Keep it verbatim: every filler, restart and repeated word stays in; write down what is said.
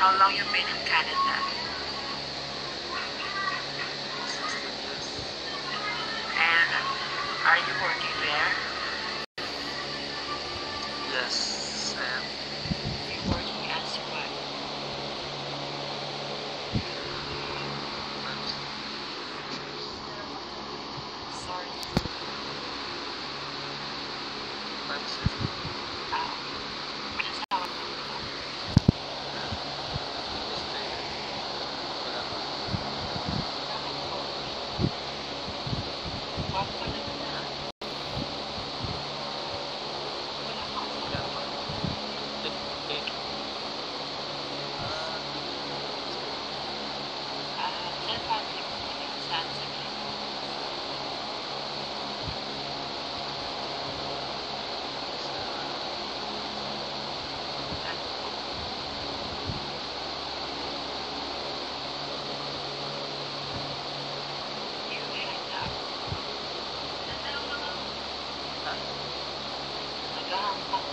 How long you been in Canada? And are you working there? Yes, I am. You're working as what? Sorry. I'm safe. Oh. That's how what pala na? Wala ka. Ah, saan family mo pala? Saan sa Canada? Ano po? You hang up. Naghahambak